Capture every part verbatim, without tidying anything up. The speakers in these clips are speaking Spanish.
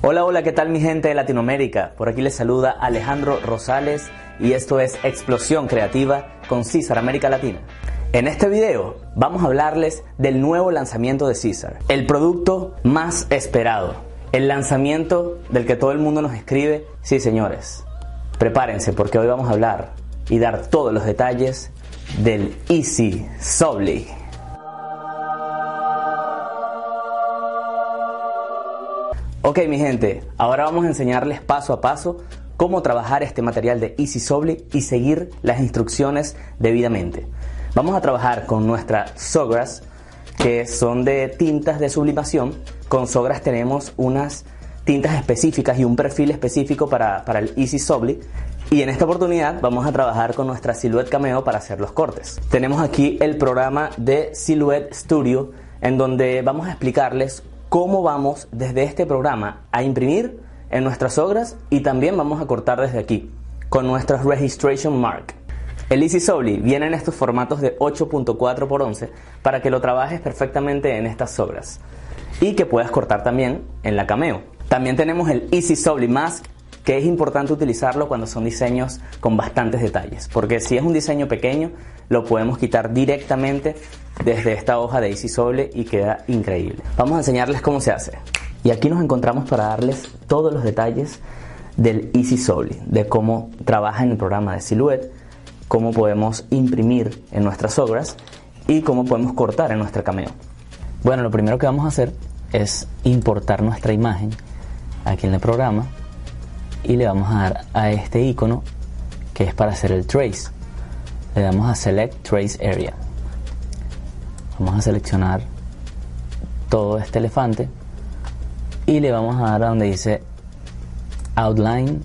Hola, hola, ¿qué tal mi gente de Latinoamérica? Por aquí les saluda Alejandro Rosales y esto es Explosión Creativa con Caesar América Latina. En este video vamos a hablarles del nuevo lanzamiento de Caesar, el producto más esperado, el lanzamiento del que todo el mundo nos escribe. Sí, señores, prepárense porque hoy vamos a hablar y dar todos los detalles del Easy Sobly. Ok mi gente, ahora vamos a enseñarles paso a paso cómo trabajar este material de Easy Sobly y seguir las instrucciones debidamente. Vamos a trabajar con nuestras Sawgrass, que son de tintas de sublimación. Con Sawgrass tenemos unas tintas específicas y un perfil específico para, para el Easy Sobly. Y en esta oportunidad vamos a trabajar con nuestra Silhouette Cameo para hacer los cortes. Tenemos aquí el programa de Silhouette Studio, en donde vamos a explicarles cómo vamos desde este programa a imprimir en nuestras Sawgrass y también vamos a cortar desde aquí con nuestras Registration Mark. El Easy Sobly viene en estos formatos de ocho punto cuatro por once para que lo trabajes perfectamente en estas Sawgrass y que puedas cortar también en la Cameo. También tenemos el Easy Sobly Mask, que es importante utilizarlo cuando son diseños con bastantes detalles, porque si es un diseño pequeño lo podemos quitar directamente desde esta hoja de Easy Sobly y queda increíble. Vamos a enseñarles cómo se hace. Y aquí nos encontramos para darles todos los detalles del Easy Sobly, de cómo trabaja en el programa de Silhouette, cómo podemos imprimir en nuestras Sawgrass y cómo podemos cortar en nuestra Cameo. Bueno, lo primero que vamos a hacer es importar nuestra imagen aquí en el programa y le vamos a dar a este icono que es para hacer el trace. Le damos a Select Trace Area. Vamos a seleccionar todo este elefante y le vamos a dar a donde dice Outline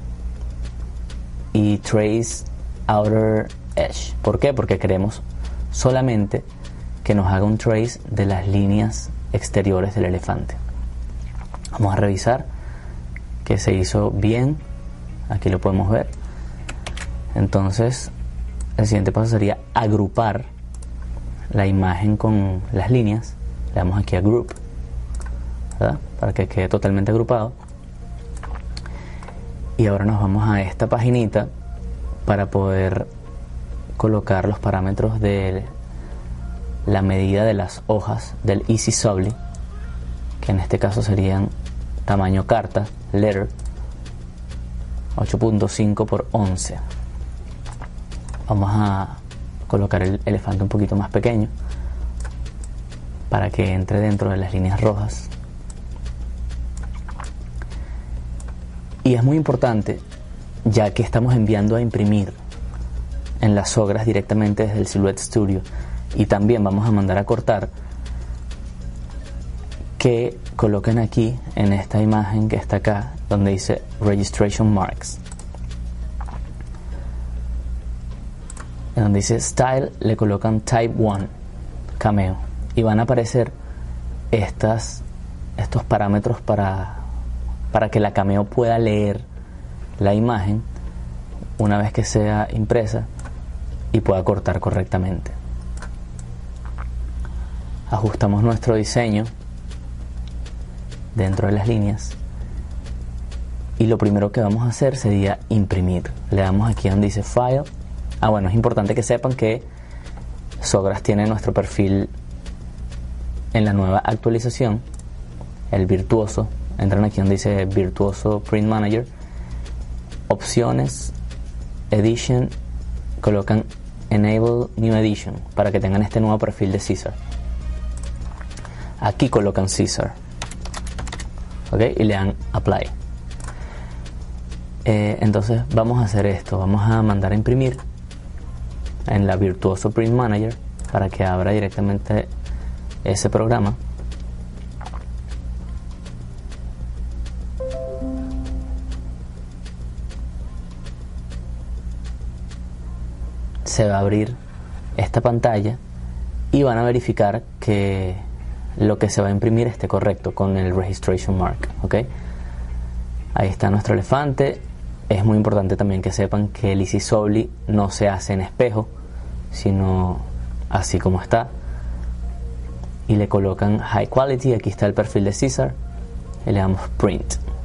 y Trace Outer Edge. ¿Por qué? Porque queremos solamente que nos haga un trace de las líneas exteriores del elefante. Vamos a revisar que se hizo bien. Aquí lo podemos ver. Entonces el siguiente paso sería agrupar la imagen con las líneas. Le damos aquí a Group, ¿verdad? Para que quede totalmente agrupado. Y ahora nos vamos a esta paginita para poder colocar los parámetros de la medida de las hojas del Easy Sobly, que en este caso serían tamaño carta, letter, ocho punto cinco por once. Vamos a colocar el elefante un poquito más pequeño para que entre dentro de las líneas rojas. Y es muy importante, ya que estamos enviando a imprimir en las Sawgrass directamente desde el Silhouette Studio y también vamos a mandar a cortar, que coloquen aquí en esta imagen que está acá donde dice Registration Marks, en donde dice Style le colocan Type uno Cameo y van a aparecer estas, estos parámetros para, para que la Cameo pueda leer la imagen una vez que sea impresa y pueda cortar correctamente. Ajustamos nuestro diseño dentro de las líneas y lo primero que vamos a hacer sería imprimir. Le damos aquí donde dice File. Ah, bueno, es importante que sepan que Sawgrass tiene nuestro perfil en la nueva actualización, el Virtuoso. Entran aquí donde dice Virtuoso Print Manager, opciones, Edition, colocan Enable New Edition para que tengan este nuevo perfil de Caesar. Aquí colocan Caesar, ¿ok? Y le dan Apply. Eh, entonces vamos a hacer esto, vamos a mandar a imprimir en la Virtuoso Print Manager para que abra directamente ese programa. Se va a abrir esta pantalla y van a verificar que lo que se va a imprimir esté correcto con el Registration Mark, ¿ok? Ahí está nuestro elefante. Es muy importante también que sepan que el Easy Sobly no se hace en espejo, sino así como está. Y le colocan High Quality. Aquí está el perfil de Caesar y le damos Print.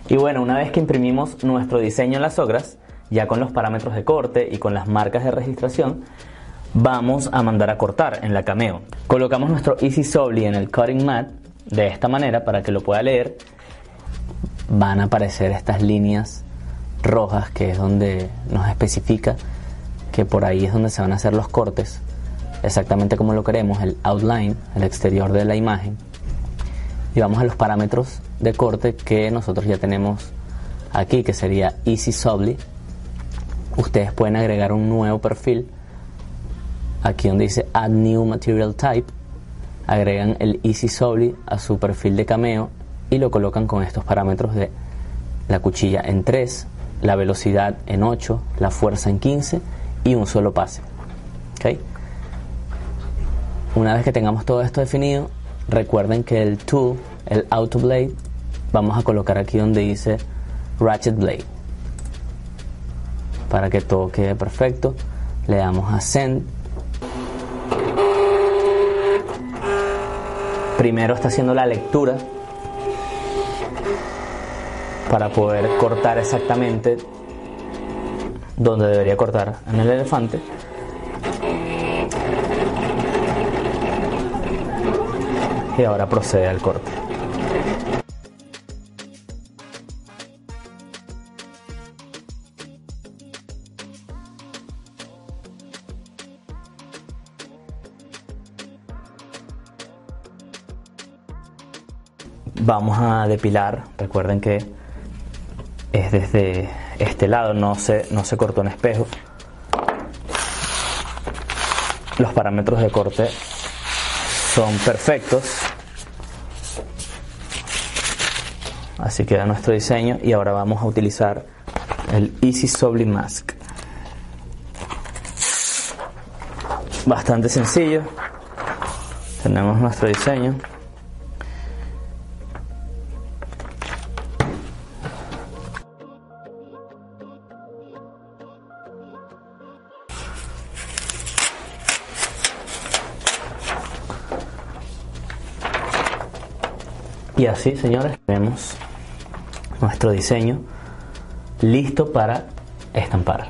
Y bueno, una vez que imprimimos nuestro diseño en las ogras, ya con los parámetros de corte y con las marcas de registración, vamos a mandar a cortar en la Cameo. Colocamos nuestro Easy Sobly en el cutting mat de esta manera para que lo pueda leer. Van a aparecer estas líneas rojas, que es donde nos especifica que por ahí es donde se van a hacer los cortes, exactamente como lo queremos, el outline, el exterior de la imagen. Y vamos a los parámetros de corte que nosotros ya tenemos aquí, que sería Easy Sobly. Ustedes pueden agregar un nuevo perfil aquí donde dice Add New Material Type. Agregan el Easy Sobly a su perfil de Cameo y lo colocan con estos parámetros de la cuchilla en tres, la velocidad en ocho, la fuerza en quince y un solo pase. ¿Okay? Una vez que tengamos todo esto definido, recuerden que el tool, el Auto Blade, vamos a colocar aquí donde dice Ratchet Blade. Para que todo quede perfecto, le damos a Send. Primero está haciendo la lectura para poder cortar exactamente donde debería cortar en el elefante. Y ahora procede al corte. Vamos a depilar. Recuerden que es desde este lado, no se, no se cortó en espejo. Los parámetros de corte son perfectos. Así queda nuestro diseño y ahora vamos a utilizar el Easy Sobly Mask. Bastante sencillo. Tenemos nuestro diseño. Y así, señores, tenemos nuestro diseño listo para estampar.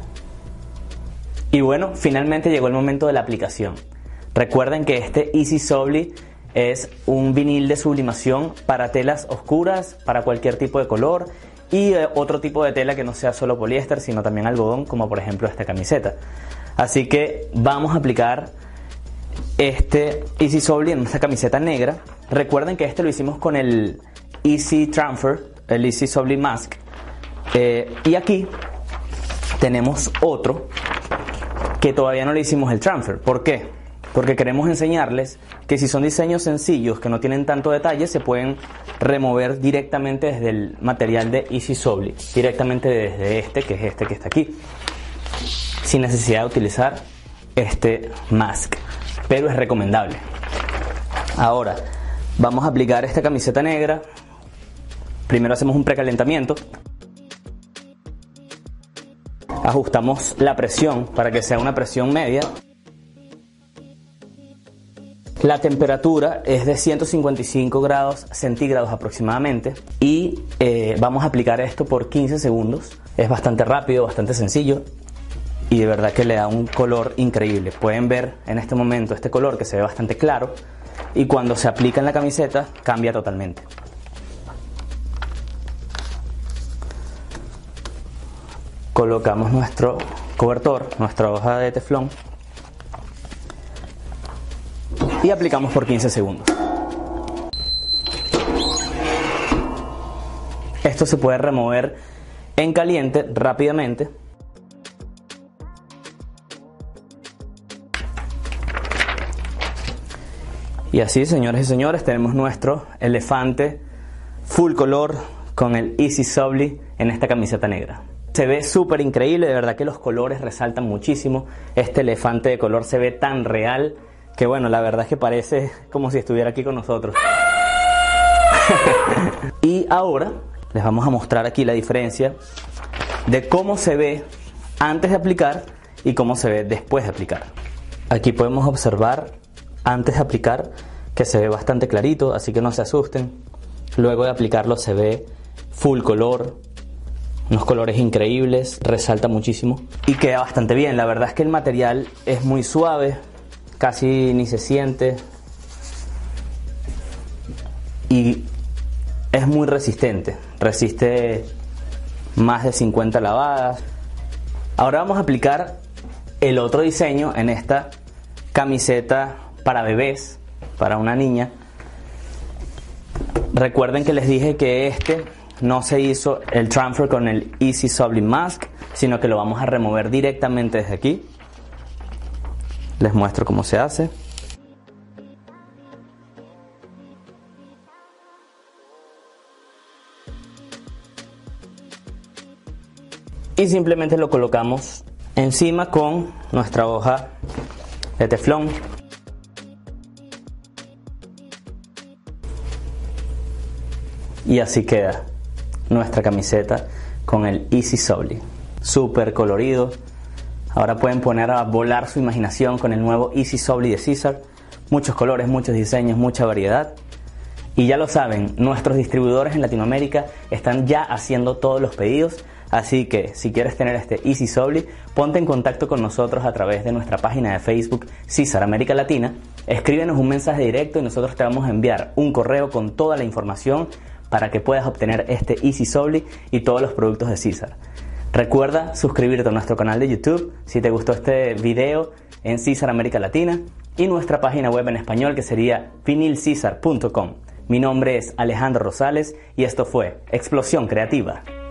Y bueno, finalmente llegó el momento de la aplicación. Recuerden que este Easy Sobly es un vinil de sublimación para telas oscuras, para cualquier tipo de color y eh, otro tipo de tela que no sea solo poliéster, sino también algodón, como por ejemplo esta camiseta. Así que vamos a aplicar este Easy Sobly en esta camiseta negra. Recuerden que este lo hicimos con el Easy Transfer, el Easy Sobly Mask, eh, y aquí tenemos otro que todavía no le hicimos el transfer. ¿Por qué? Porque queremos enseñarles que si son diseños sencillos que no tienen tanto detalle, se pueden remover directamente desde el material de Easy Sobly, directamente desde este, que es este que está aquí, sin necesidad de utilizar este mask, pero es recomendable. Ahora vamos a aplicar esta camiseta negra. Primero hacemos un precalentamiento. Ajustamos la presión para que sea una presión media. La temperatura es de ciento cincuenta y cinco grados centígrados aproximadamente. Y eh, vamos a aplicar esto por quince segundos. Es bastante rápido, bastante sencillo. Y de verdad que le da un color increíble. Pueden ver en este momento este color que se ve bastante claro. Y cuando se aplica en la camiseta cambia totalmente. Colocamos nuestro cobertor, nuestra hoja de teflón, y aplicamos por quince segundos. Esto se puede remover en caliente rápidamente. Y así, señores y señores, tenemos nuestro elefante full color con el Easy Sobly en esta camiseta negra. Se ve súper increíble, de verdad que los colores resaltan muchísimo. Este elefante de color se ve tan real que bueno, la verdad es que parece como si estuviera aquí con nosotros. Y ahora les vamos a mostrar aquí la diferencia de cómo se ve antes de aplicar y cómo se ve después de aplicar. Aquí podemos observar antes de aplicar que se ve bastante clarito, así que no se asusten. Luego de aplicarlo se ve full color, unos colores increíbles, resalta muchísimo y queda bastante bien. La verdad es que el material es muy suave, casi ni se siente y es muy resistente, resiste más de cincuenta lavadas. Ahora vamos a aplicar el otro diseño en esta camiseta para bebés, para una niña. Recuerden que les dije que este no se hizo el transfer con el Easy Sublime Mask, sino que lo vamos a remover directamente desde aquí. Les muestro cómo se hace. Y simplemente lo colocamos encima con nuestra hoja de teflón. Y así queda nuestra camiseta con el Easy Sublime. Súper colorido. Ahora pueden poner a volar su imaginación con el nuevo Easy Sublime de Cesar. Muchos colores, muchos diseños, mucha variedad. Y ya lo saben, nuestros distribuidores en Latinoamérica están ya haciendo todos los pedidos. Así que si quieres tener este Easy Sublime, ponte en contacto con nosotros a través de nuestra página de Facebook Cesar América Latina. Escríbenos un mensaje directo y nosotros te vamos a enviar un correo con toda la información para que puedas obtener este Easy Sublime y todos los productos de Cesar. Recuerda suscribirte a nuestro canal de YouTube si te gustó este video en Cesar América Latina y nuestra página web en español que sería vinil cesar punto com. Mi nombre es Alejandro Rosales y esto fue Explosión Creativa.